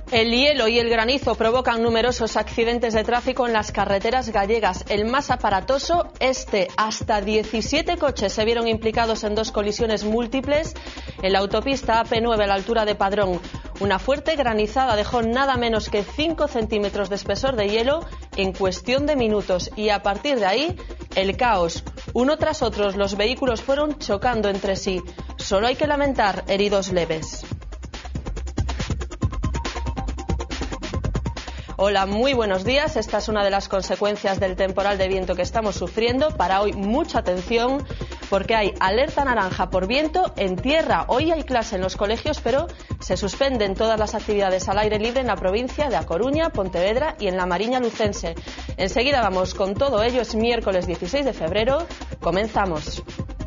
El hielo y el granizo provocan numerosos accidentes de tráfico en las carreteras gallegas. El más aparatoso, hasta 17 coches se vieron implicados en dos colisiones múltiples en la autopista AP9 a la altura de Padrón. Una fuerte granizada dejó nada menos que 5 centímetros de espesor de hielo en cuestión de minutos y a partir de ahí el caos. Uno tras otro los vehículos fueron chocando entre sí. Solo hay que lamentar heridos leves. Hola, muy buenos días. Esta es una de las consecuencias del temporal de viento que estamos sufriendo. Para hoy, mucha atención, porque hay alerta naranja por viento en tierra. Hoy hay clase en los colegios, pero se suspenden todas las actividades al aire libre en la provincia de A Coruña, Pontevedra y en la Mariña Lucense. Enseguida vamos con todo ello. Es miércoles 16 de febrero. Comenzamos.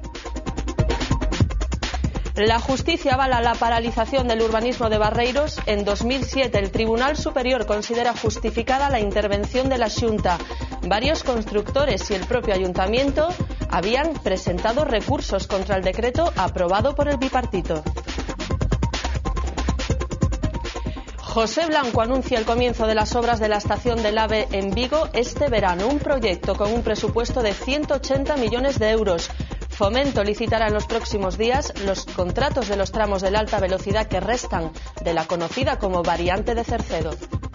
La justicia avala la paralización del urbanismo de Barreiros. En 2007 el Tribunal Superior considera justificada la intervención de la Xunta. Varios constructores y el propio ayuntamiento habían presentado recursos contra el decreto aprobado por el bipartito. José Blanco anuncia el comienzo de las obras de la estación del AVE en Vigo este verano. Un proyecto con un presupuesto de 180 millones de euros. Fomento licitará en los próximos días los contratos de los tramos de la alta velocidad que restan de la conocida como variante de Cercedo.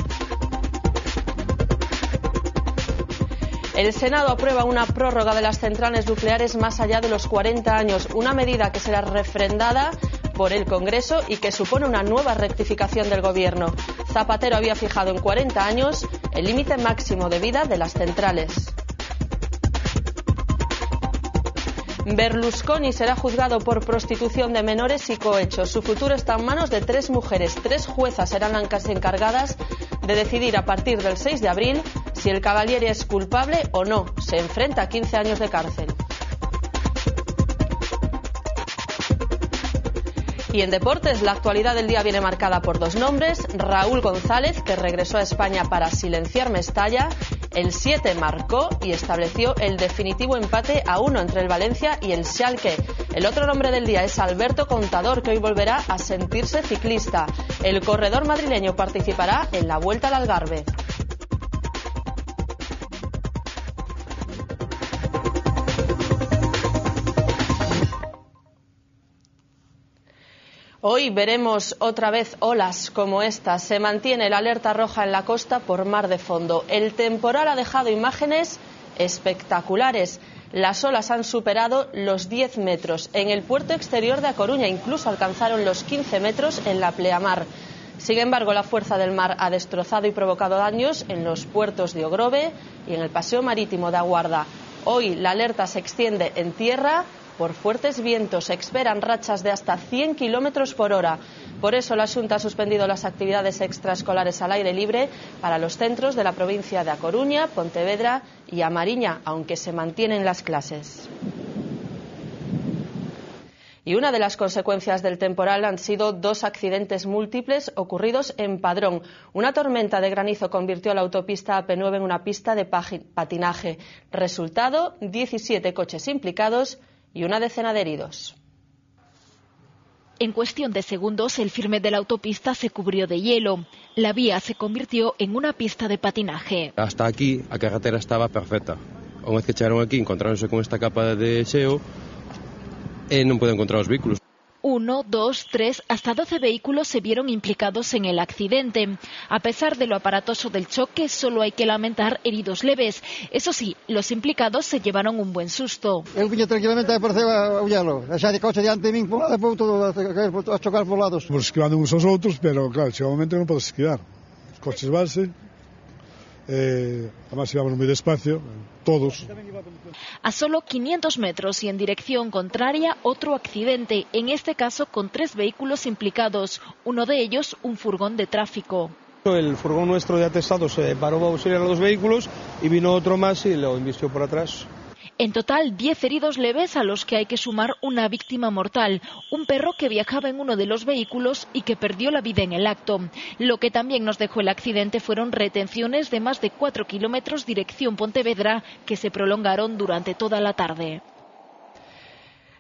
El Senado aprueba una prórroga de las centrales nucleares más allá de los 40 años, una medida que será refrendada por el Congreso y que supone una nueva rectificación del Gobierno. Zapatero había fijado en 40 años el límite máximo de vida de las centrales. Berlusconi será juzgado por prostitución de menores y cohecho. Su futuro está en manos de 3 mujeres. 3 juezas serán las encargadas de decidir a partir del 6 de abril si el Cavaliere es culpable o no. Se enfrenta a 15 años de cárcel. Y en deportes, la actualidad del día viene marcada por 2 nombres. Raúl González, que regresó a España para silenciar Mestalla. El 7 marcó y estableció el definitivo empate a 1 entre el Valencia y el Schalke. El otro nombre del día es Alberto Contador, que hoy volverá a sentirse ciclista. El corredor madrileño participará en la Vuelta al Algarve. Hoy veremos otra vez olas como esta. Se mantiene la alerta roja en la costa por mar de fondo. El temporal ha dejado imágenes espectaculares. Las olas han superado los 10 metros. En el puerto exterior de A Coruña incluso alcanzaron los 15 metros en la pleamar. Sin embargo, la fuerza del mar ha destrozado y provocado daños en los puertos de Ogrove y en el paseo marítimo de Aguarda. Hoy la alerta se extiende en tierra. Por fuertes vientos se esperan rachas de hasta 100 kilómetros por hora. Por eso la Xunta ha suspendido las actividades extraescolares al aire libre para los centros de la provincia de A Coruña, Pontevedra y A Mariña, aunque se mantienen las clases. Y una de las consecuencias del temporal han sido 2 accidentes múltiples ocurridos en Padrón. Una tormenta de granizo convirtió la autopista AP9 en una pista de patinaje. Resultado, 17 coches implicados y una decena de heridos. En cuestión de segundos, el firme de la autopista se cubrió de hielo. La vía se convirtió en una pista de patinaje. Hasta aquí, a carretera estaba perfecta. Una vez que echaron aquí, encontráronse con esta capa de xeo e non pueden encontrar os vehículos. 1, 2, 3, hasta 12 vehículos se vieron implicados en el accidente. A pesar de lo aparatoso del choque, solo hay que lamentar heridos leves. Eso sí, los implicados se llevaron un buen susto. Eu viña tranquilamente a aparecer a ollarlo. Xa de coche diante de min, por lado, todo a chocar por lados. Por esquivando uns aos outros, pero claro, chega un momento que non podes esquivar. Os coches vanse, además íbamos moi despacio, todos. A solo 500 metros y en dirección contraria, otro accidente, en este caso con 3 vehículos implicados, uno de ellos un furgón de tráfico. El furgón nuestro de atestado se paró a auxiliar a los vehículos y vino otro más y lo embistió por atrás. En total, 10 heridos leves a los que hay que sumar una víctima mortal, un perro que viajaba en uno de los vehículos y que perdió la vida en el acto. Lo que también nos dejó el accidente fueron retenciones de más de 4 kilómetros dirección Pontevedra que se prolongaron durante toda la tarde.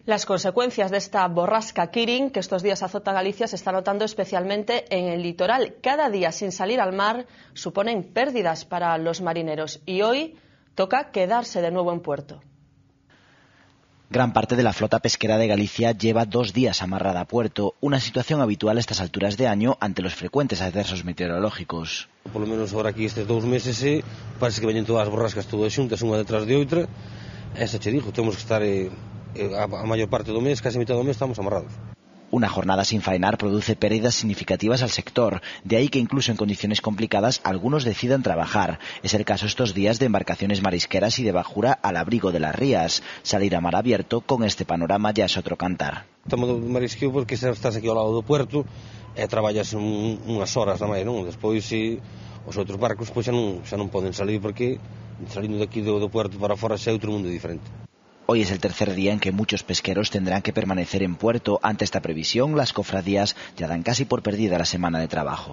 Las consecuencias de esta borrasca Kirin, que estos días azota Galicia, se está notando especialmente en el litoral. Cada día sin salir al mar suponen pérdidas para los marineros y hoy toca quedarse de nuevo en puerto. Gran parte de la flota pesquera de Galicia lleva 2 días amarrada a puerto, una situación habitual a estas alturas de año ante los frecuentes adversos meteorológicos. Por lo menos ahora aquí estes 2 meses parece que veñen todas as borrascas todas xuntas, unha detrás de outra. Esa che digo, temos que estar a maior parte do mes, case a mitad do mes estamos amarrados. Una jornada sin faenar produce pérdidas significativas al sector, de ahí que incluso en condiciones complicadas algunos decidan trabajar. Es el caso estos días de embarcaciones marisqueras y de bajura al abrigo de las rías. Salir a mar abierto con este panorama ya es otro cantar. Estamos do marisqueo porque se estás aquí ao lado do puerto e traballas unhas horas na máis, non? Despois os outros barcos xa non poden salir porque salindo daqui do puerto para fora xa é outro mundo diferente. Hoy es el tercer día en que muchos pesqueros tendrán que permanecer en puerto. Ante esta previsión, las cofradías ya dan casi por perdida la semana de trabajo.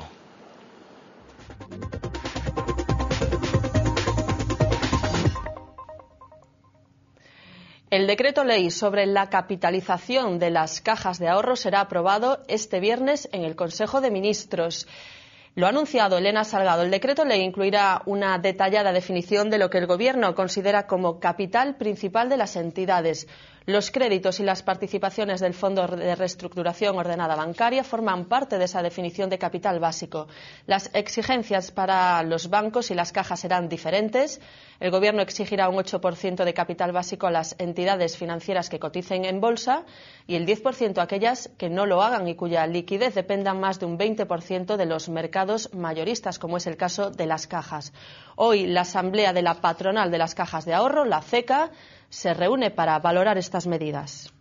El decreto ley sobre la capitalización de las cajas de ahorro será aprobado este viernes en el Consejo de Ministros. Lo ha anunciado Elena Salgado. El decreto ley incluirá una detallada definición de lo que el Gobierno considera como capital principal de las entidades. Los créditos y las participaciones del Fondo de Reestructuración Ordenada Bancaria forman parte de esa definición de capital básico. Las exigencias para los bancos y las cajas serán diferentes. El Gobierno exigirá un 8% de capital básico a las entidades financieras que coticen en bolsa y el 10% a aquellas que no lo hagan y cuya liquidez dependa más de un 20% de los mercados mayoristas, como es el caso de las cajas. Hoy la Asamblea de la Patronal de las Cajas de Ahorro, la CECA, se reúne para valorar estas medidas.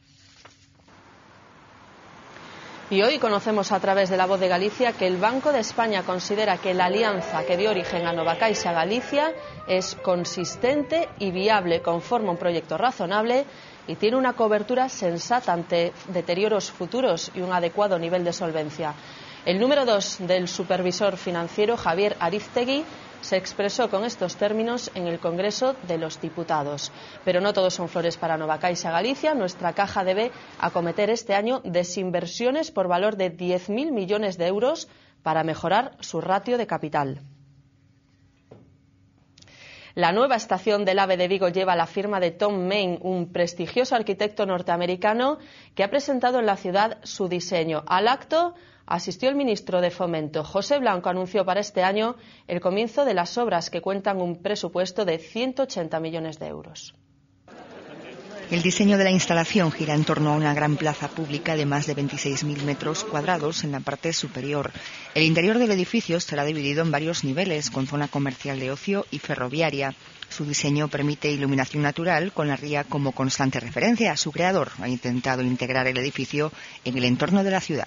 Y hoy conocemos a través de La Voz de Galicia que el Banco de España considera que la alianza que dio origen a Novacaixa Galicia es consistente y viable, conforma un proyecto razonable y tiene una cobertura sensata ante deterioros futuros y un adecuado nivel de solvencia. El número 2 del supervisor financiero, Javier Ariztegui, se expresó con estos términos en el Congreso de los Diputados. Pero no todos son flores para Novacaixa Galicia. Nuestra caja debe acometer este año desinversiones por valor de 10.000 millones de euros para mejorar su ratio de capital. La nueva estación del AVE de Vigo lleva la firma de Tom Main, un prestigioso arquitecto norteamericano que ha presentado en la ciudad su diseño. Al acto asistió el ministro de Fomento. José Blanco anunció para este año el comienzo de las obras que cuentan un presupuesto de 180 millones de euros. El diseño de la instalación gira en torno a una gran plaza pública de más de 26.000 metros cuadrados en la parte superior. El interior del edificio estará dividido en varios niveles, con zona comercial de ocio y ferroviaria. Su diseño permite iluminación natural, con la ría como constante referencia. Su creador ha intentado integrar el edificio en el entorno de la ciudad.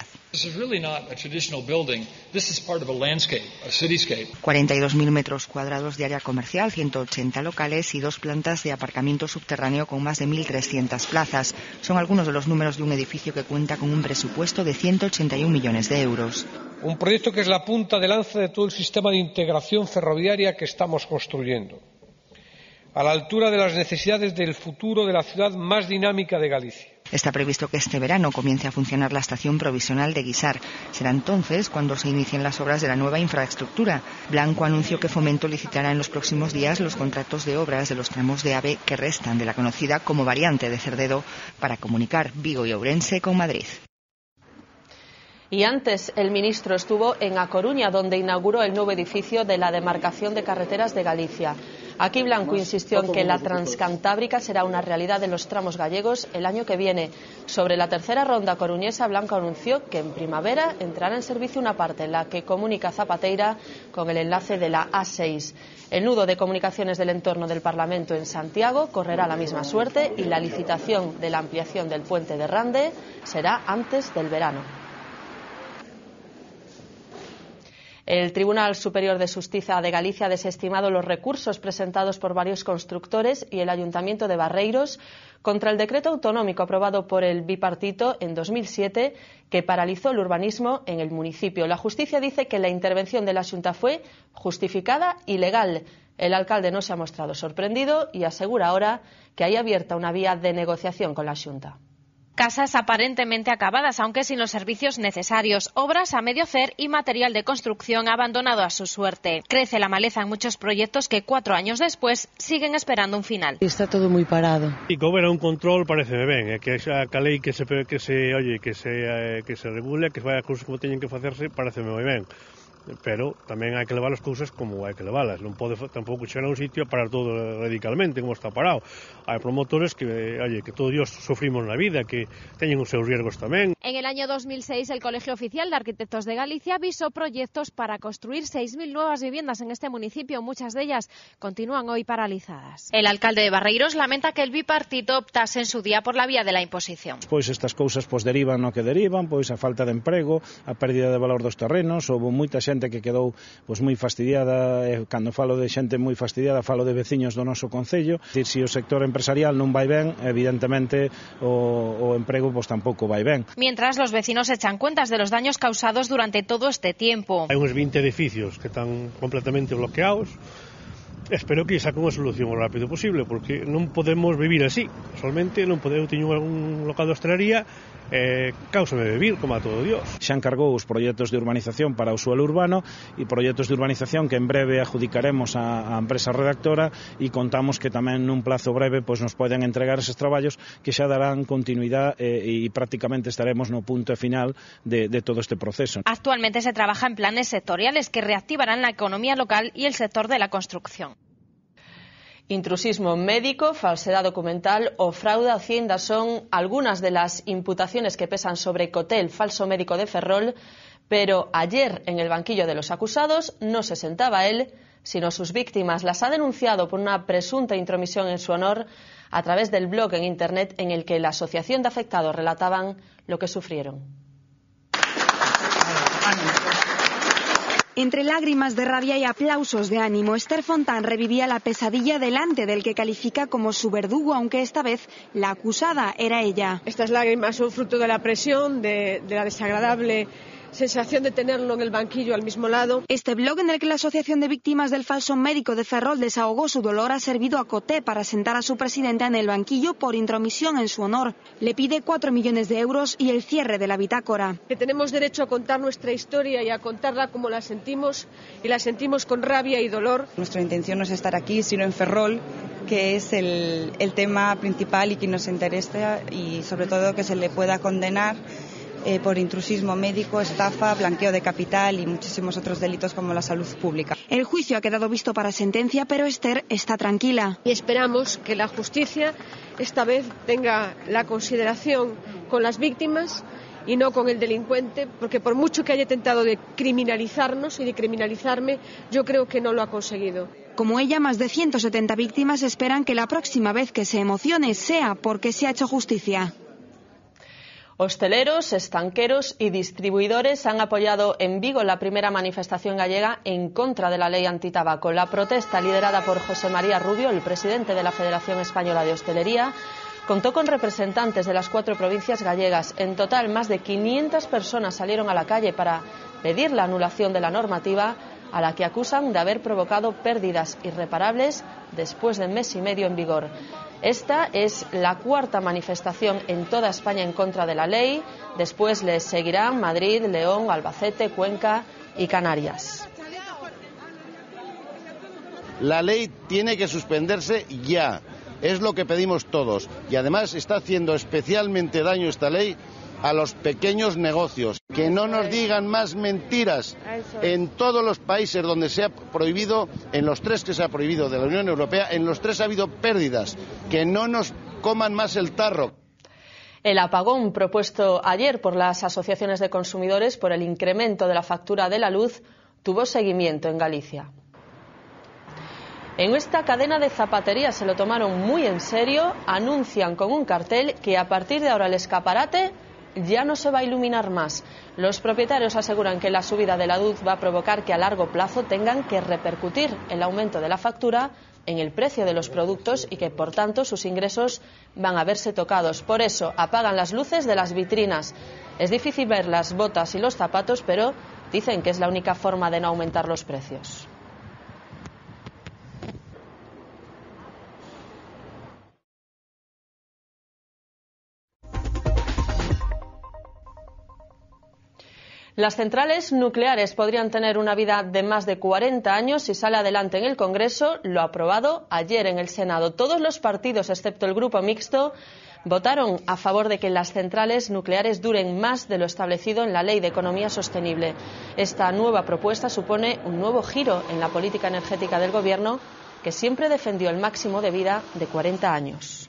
42.000 metros cuadrados de área comercial, 180 locales y 2 plantas de aparcamiento subterráneo con más de 1.300 plazas. Son algunos de los números de un edificio que cuenta con un presupuesto de 181 millones de euros. Un proyecto que es la punta de lanza de todo el sistema de integración ferroviaria que estamos construyendo, a la altura de las necesidades del futuro de la ciudad más dinámica de Galicia. Está previsto que este verano comience a funcionar la estación provisional de Guisar. Será entonces cuando se inicien las obras de la nueva infraestructura. Blanco anunció que Fomento licitará en los próximos días los contratos de obras de los tramos de AVE que restan de la conocida como variante de Cerdedo para comunicar Vigo y Ourense con Madrid. Y antes el ministro estuvo en A Coruña, donde inauguró el nuevo edificio de la demarcación de carreteras de Galicia. Aquí Blanco insistió en que la Transcantábrica será una realidad en los tramos gallegos el año que viene. Sobre la tercera ronda coruñesa, Blanco anunció que en primavera entrará en servicio una parte, la que comunica Zapateira con el enlace de la A6. El nudo de comunicaciones del entorno del Parlamento en Santiago correrá la misma suerte y la licitación de la ampliación del puente de Rande será antes del verano. El Tribunal Superior de Xustiza de Galicia ha desestimado los recursos presentados por varios constructores y el Ayuntamiento de Barreiros contra el decreto autonómico aprobado por el bipartito en 2007 que paralizó el urbanismo en el municipio. La justicia dice que la intervención de la Xunta fue justificada y legal, El alcalde no se ha mostrado sorprendido y asegura ahora que hay abierta una vía de negociación con la Xunta. Casas aparentemente acabadas, aunque sin los servicios necesarios, obras a medio hacer y material de construcción abandonado a su suerte. Crece la maleza en muchos proyectos que 4 años después siguen esperando un final. Está todo moi parado. E que houbera un control pareceme ben, que a lei que se regule, que vai as cousas como teñen que facerse, pareceme moi ben. Pero tamén hai que levar as cousas como hai que leválas. Non pode tampouco chegar a un sitio a parar todo radicalmente como está parado. Hai promotores que todos Dios sufrimos na vida, que teñen os seus riesgos tamén. En el año 2006, el Colegio Oficial de Arquitectos de Galicia avisó proyectos para construir 6.000 nuevas viviendas en este municipio. Muchas de ellas continúan hoy paralizadas. El alcalde de Barreiros lamenta que el bipartito optase en su día por la vía de la imposición. Pois estas cousas derivan no que derivan, pois a falta de emprego, a pérdida de valor dos terrenos, houve moita xente que quedou moi fastidiada, cando falo de xente moi fastidiada falo de veciños do noso concello. Se o sector empresarial non vai ben, evidentemente o emprego tampouco vai ben. Mientras los vecinos echan cuentas de los daños causados durante todo este tiempo. Hai uns 20 edificios que están completamente bloqueados. Espero que saquen unha solución o rápido posible, porque non podemos vivir así. Solamente non podemos teño un local de hostelería, cáusame vivir como a todo Dios. Xa encargou os proxectos de urbanización para o suelo urbano e proxectos de urbanización que en breve adjudicaremos a empresa redactora e contamos que tamén nun plazo breve nos poden entregar eses traballos que xa darán continuidade e prácticamente estaremos no punto final de todo este proceso. Actualmente se trabaja en planes sectoriales que reactivarán la economía local y el sector de la construcción. Intrusismo médico, falsedad documental o fraude a Hacienda son algunas de las imputaciones que pesan sobre Coté, el falso médico de Ferrol, pero ayer en el banquillo de los acusados no se sentaba él, sino sus víctimas. Las ha denunciado por una presunta intromisión en su honor a través del blog en Internet en el que la asociación de afectados relataban lo que sufrieron. Entre lágrimas de rabia y aplausos de ánimo, Esther Fontán revivía la pesadilla delante del que califica como su verdugo, aunque esta vez la acusada era ella. Estas lágrimas son fruto de la presión, de la desagradable sensación de tenerlo en el banquillo al mismo lado. Este blog en el que la Asociación de Víctimas del Falso Médico de Ferrol desahogó su dolor ha servido a Coté para sentar a su presidenta en el banquillo por intromisión en su honor. Le pide 4 millones de euros y el cierre de la bitácora. Que tenemos derecho a contar nuestra historia y a contarla como la sentimos, y la sentimos con rabia y dolor. Nuestra intención no es estar aquí, sino en Ferrol, que es el tema principal y que nos interesa, y sobre todo que se le pueda condenar por intrusismo médico, estafa, blanqueo de capital y muchísimos otros delitos como la salud pública. El juicio ha quedado visto para sentencia, pero Esther está tranquila. Y esperamos que la justicia esta vez tenga la consideración con las víctimas y no con el delincuente, porque por mucho que haya intentado de criminalizarnos y de criminalizarme, yo creo que no lo ha conseguido. Como ella, más de 170 víctimas esperan que la próxima vez que se emocione sea porque se ha hecho justicia. Hosteleros, estanqueros y distribuidores han apoyado en Vigo la primera manifestación gallega en contra de la ley antitabaco. La protesta, liderada por José María Rubio, el presidente de la Federación Española de Hostelería, contó con representantes de las 4 provincias gallegas. En total, más de 500 personas salieron a la calle para pedir la anulación de la normativa, a la que acusan de haber provocado pérdidas irreparables después de mes y medio en vigor. Esta es la 4ª manifestación en toda España en contra de la ley. Después les seguirán Madrid, León, Albacete, Cuenca y Canarias. La ley tiene que suspenderse ya. Es lo que pedimos todos. Y además está haciendo especialmente daño esta ley a los pequeños negocios. Que no nos digan más mentiras. En todos los países donde se ha prohibido, en los 3 que se ha prohibido de la Unión Europea, en los 3 ha habido pérdidas. Que no nos coman más el tarro. El apagón propuesto ayer por las asociaciones de consumidores por el incremento de la factura de la luz tuvo seguimiento en Galicia. En esta cadena de zapaterías se lo tomaron muy en serio. Anuncian con un cartel que a partir de ahora el escaparate ya no se va a iluminar más. Los propietarios aseguran que la subida de la luz va a provocar que a largo plazo tengan que repercutir el aumento de la factura en el precio de los productos y que por tanto sus ingresos van a verse tocados. Por eso apagan las luces de las vitrinas. Es difícil ver las botas y los zapatos, pero dicen que es la única forma de no aumentar los precios. Las centrales nucleares podrían tener una vida de más de 40 años si sale adelante en el Congreso lo aprobado ayer en el Senado. Todos los partidos, excepto el Grupo Mixto, votaron a favor de que las centrales nucleares duren más de lo establecido en la Ley de Economía Sostenible. Esta nueva propuesta supone un nuevo giro en la política energética del Gobierno, que siempre defendió el máximo de vida de 40 años.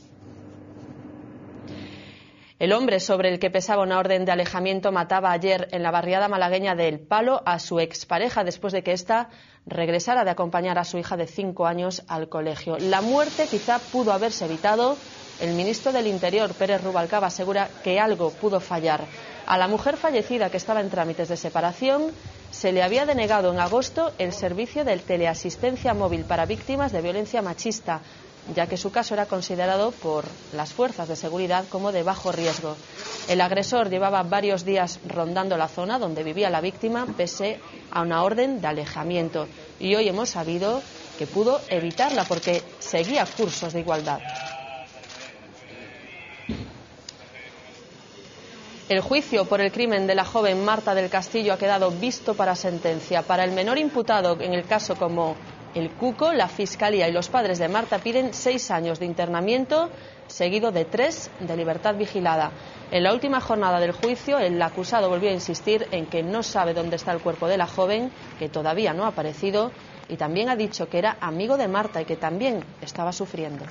El hombre sobre el que pesaba una orden de alejamiento mataba ayer en la barriada malagueña de El Palo a su expareja después de que ésta regresara de acompañar a su hija de 5 años al colegio. La muerte quizá pudo haberse evitado. El ministro del Interior, Pérez Rubalcaba, asegura que algo pudo fallar. A la mujer fallecida, que estaba en trámites de separación, se le había denegado en agosto el servicio de teleasistencia móvil para víctimas de violencia machista, ya que su caso era considerado por las fuerzas de seguridad como de bajo riesgo. El agresor llevaba varios días rondando la zona donde vivía la víctima pese a una orden de alejamiento, y hoy hemos sabido que pudo evitarla porque seguía cursos de igualdad. El juicio por el crimen de la joven Marta del Castillo ha quedado visto para sentencia. Para el menor imputado en el caso como el Cuco, la Fiscalía y los padres de Marta piden 6 años de internamiento, seguido de 3 de libertad vigilada. En la última jornada del juicio, el acusado volvió a insistir en que no sabe dónde está el cuerpo de la joven, que todavía no ha aparecido, y también ha dicho que era amigo de Marta y que también estaba sufriendo.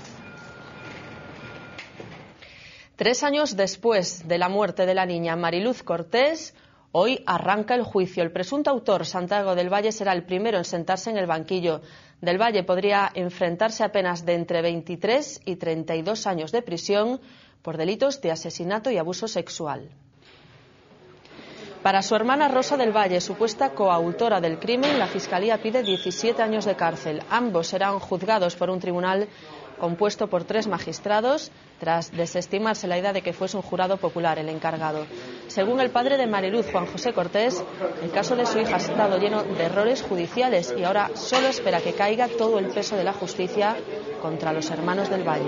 3 años después de la muerte de la niña Mariluz Cortés, hoy arranca el juicio. El presunto autor, Santiago del Valle, será el primero en sentarse en el banquillo. Del Valle podría enfrentarse a penas de entre 23 y 32 años de prisión por delitos de asesinato y abuso sexual. Para su hermana Rosa del Valle, supuesta coautora del crimen, la Fiscalía pide 17 años de cárcel. Ambos serán juzgados por un tribunal compuesto por 3 magistrados, tras desestimarse la idea de que fuese un jurado popular el encargado. Según el padre de Mariluz, Juan José Cortés, el caso de su hija ha estado lleno de errores judiciales y ahora solo espera que caiga todo el peso de la justicia contra los hermanos del Valle.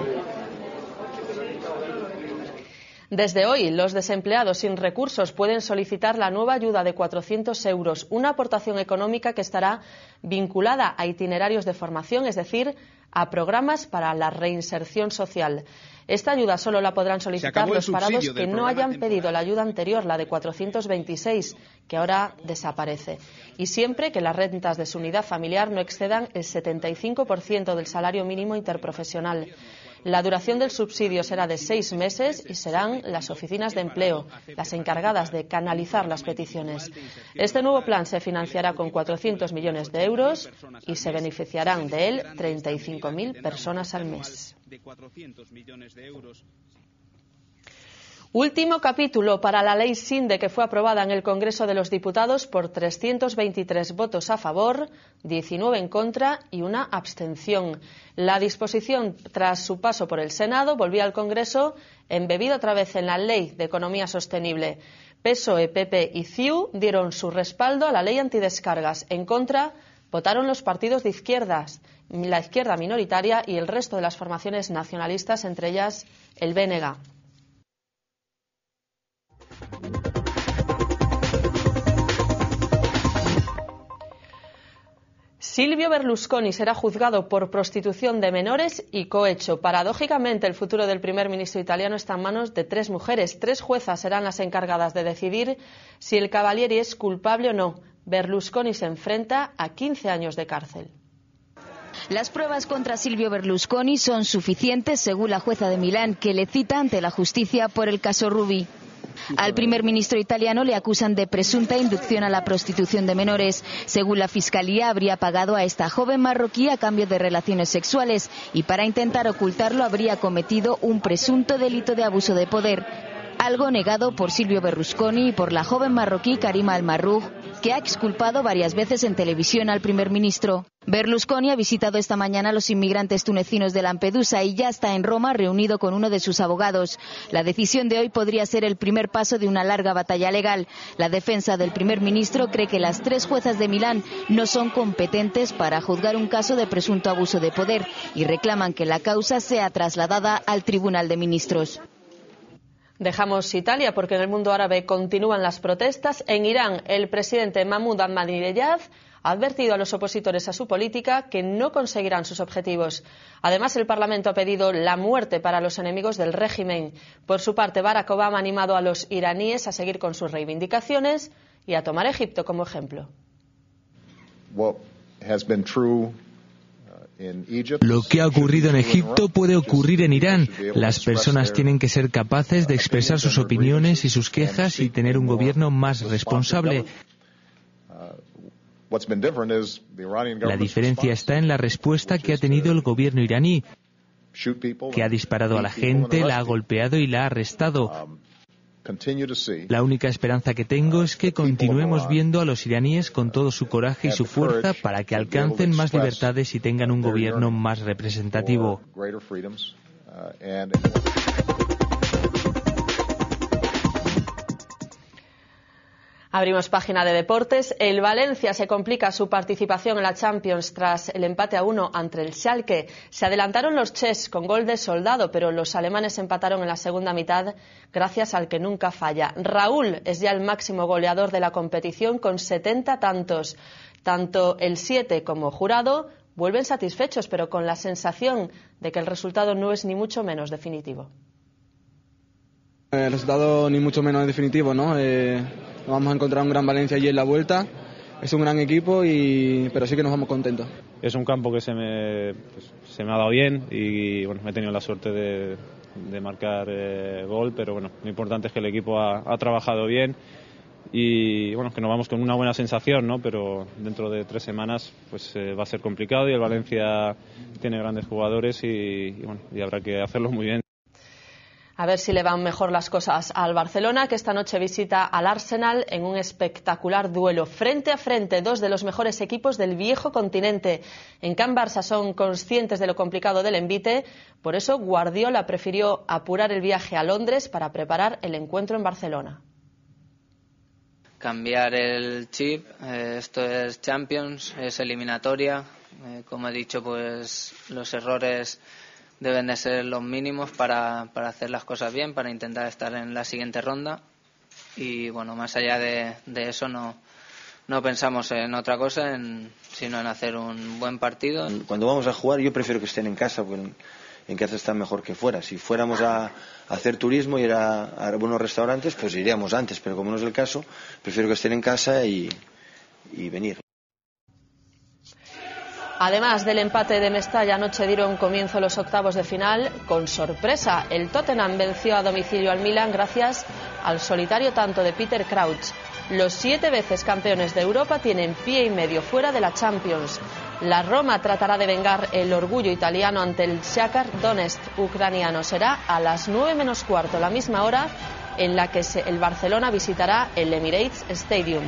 Desde hoy, los desempleados sin recursos pueden solicitar la nueva ayuda de 400 euros, una aportación económica que estará vinculada a itinerarios de formación, es decir, a programas para la reinserción social. Esta ayuda solo la podrán solicitar los parados que no hayan pedido la ayuda anterior, la de 426, que ahora desaparece, y siempre que las rentas de su unidad familiar no excedan el 75% del salario mínimo interprofesional. La duración del subsidio será de 6 meses y serán las oficinas de empleo las encargadas de canalizar las peticiones. Este nuevo plan se financiará con 400 millones de euros y se beneficiarán de él 35.000 personas al mes. Último capítulo para la ley SINDE, que fue aprobada en el Congreso de los Diputados por 323 votos a favor, 19 en contra y una abstención. La disposición, tras su paso por el Senado, volvía al Congreso embebida otra vez en la Ley de Economía Sostenible. PSOE, PP y CiU dieron su respaldo a la ley antidescargas. En contra votaron los partidos de izquierdas, la izquierda minoritaria y el resto de las formaciones nacionalistas, entre ellas el BNG. Silvio Berlusconi será juzgado por prostitución de menores y cohecho. Paradójicamente, el futuro del primer ministro italiano está en manos de 3 mujeres. 3 juezas serán las encargadas de decidir si el Cavalieri es culpable o no. Berlusconi se enfrenta a 15 años de cárcel. Las pruebas contra Silvio Berlusconi son suficientes, según la jueza de Milán, que le cita ante la justicia por el caso Ruby. Al primer ministro italiano le acusan de presunta inducción a la prostitución de menores. Según la Fiscalía, habría pagado a esta joven marroquí a cambio de relaciones sexuales y para intentar ocultarlo habría cometido un presunto delito de abuso de poder. Algo negado por Silvio Berlusconi y por la joven marroquí Karima Al-Marroug, que ha exculpado varias veces en televisión al primer ministro. Berlusconi ha visitado esta mañana a los inmigrantes tunecinos de Lampedusa y ya está en Roma reunido con uno de sus abogados. La decisión de hoy podría ser el primer paso de una larga batalla legal. La defensa del primer ministro cree que las 3 juezas de Milán no son competentes para juzgar un caso de presunto abuso de poder y reclaman que la causa sea trasladada al Tribunal de Ministros. Dejamos Italia porque en el mundo árabe continúan las protestas. En Irán, el presidente Mahmoud Ahmadinejad ha advertido a los opositores a su política que no conseguirán sus objetivos. Además, el Parlamento ha pedido la muerte para los enemigos del régimen. Por su parte, Barack Obama ha animado a los iraníes a seguir con sus reivindicaciones y a tomar Egipto como ejemplo. Lo que ha ocurrido en Egipto puede ocurrir en Irán. Las personas tienen que ser capaces de expresar sus opiniones y sus quejas y tener un gobierno más responsable. La diferencia está en la respuesta que ha tenido el gobierno iraní, que ha disparado a la gente, la ha golpeado y la ha arrestado. La única esperanza que tengo es que continuemos viendo a los iraníes con todo su coraje y su fuerza para que alcancen más libertades y tengan un gobierno más representativo. Abrimos página de deportes. El Valencia se complica su participación en la Champions tras el empate a 1 ante el Schalke. Se adelantaron los Chess con gol de Soldado, pero los alemanes empataron en la segunda mitad gracias al que nunca falla. Raúl es ya el máximo goleador de la competición con 70 tantos. Tanto el 7 como Jurado vuelven satisfechos, pero con la sensación de que el resultado no es ni mucho menos definitivo. El resultado ni mucho menos definitivo, ¿no? Nos vamos a encontrar un gran Valencia allí en la vuelta. Es un gran equipo, pero sí que nos vamos contentos. Es un campo que se me ha dado bien y bueno, he tenido la suerte de marcar gol, pero bueno, lo importante es que el equipo ha trabajado bien y bueno, que nos vamos con una buena sensación, ¿no? Pero dentro de 3 semanas pues va a ser complicado y el Valencia tiene grandes jugadores y habrá que hacerlo muy bien. A ver si le van mejor las cosas al Barcelona, que esta noche visita al Arsenal en un espectacular duelo. Frente a frente, 2 de los mejores equipos del viejo continente. En Can Barça son conscientes de lo complicado del envite, por eso Guardiola prefirió apurar el viaje a Londres para preparar el encuentro en Barcelona. Cambiar el chip, esto es Champions, es eliminatoria. Como he dicho, pues los errores deben de ser los mínimos para hacer las cosas bien, para intentar estar en la siguiente ronda y bueno, más allá de eso no pensamos en otra cosa, sino en hacer un buen partido. Cuando vamos a jugar yo prefiero que estén en casa, porque en casa están mejor que fuera. Si fuéramos a hacer turismo y ir a buenos restaurantes, pues iríamos antes, pero como no es el caso, prefiero que estén en casa y venir. Además del empate de Mestalla, anoche dieron comienzo los octavos de final con sorpresa. El Tottenham venció a domicilio al Milan gracias al solitario tanto de Peter Crouch. Los 7 veces campeones de Europa tienen pie y medio fuera de la Champions. La Roma tratará de vengar el orgullo italiano ante el Shakhtar Donetsk ucraniano. Será a las 9 menos cuarto, la misma hora en la que el Barcelona visitará el Emirates Stadium.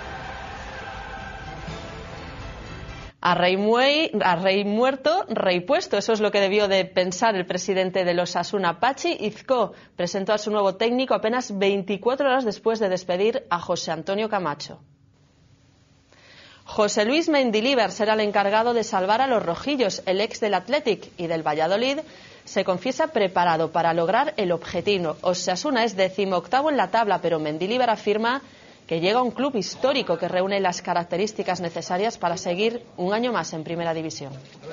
A rey muerto, rey puesto. Eso es lo que debió de pensar el presidente de los Osasuna. Patxi Izko presentó a su nuevo técnico apenas 24 horas después de despedir a José Antonio Camacho. José Luis Mendilibar será el encargado de salvar a los rojillos. El ex del Athletic y del Valladolid se confiesa preparado para lograr el objetivo. Osasuna es 18º en la tabla, pero Mendilibar afirma que llega a un club histórico que reúne las características necesarias para seguir un año más en Primera División.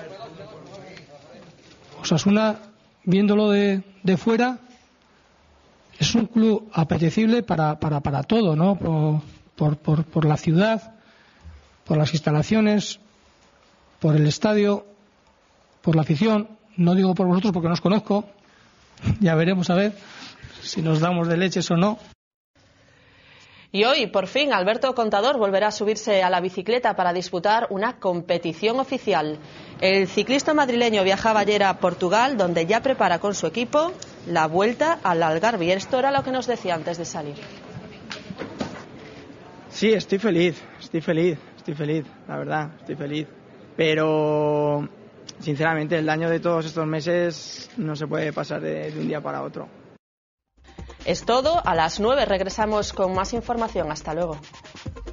Osasuna, viéndolo de fuera, es un club apetecible para todo, ¿no? Por la ciudad, por las instalaciones, por el estadio, por la afición. No digo por vosotros porque no os conozco, ya veremos a ver si nos damos de leches o no. Y hoy, por fin, Alberto Contador volverá a subirse a la bicicleta para disputar una competición oficial. El ciclista madrileño viajaba ayer a Portugal, donde ya prepara con su equipo la vuelta al Algarve. Y esto era lo que nos decía antes de salir. Sí, estoy feliz, la verdad, estoy feliz. Pero, sinceramente, el daño de todos estos meses no se puede pasar de un día para otro. Es todo, a las 9 regresamos con más información. Hasta luego.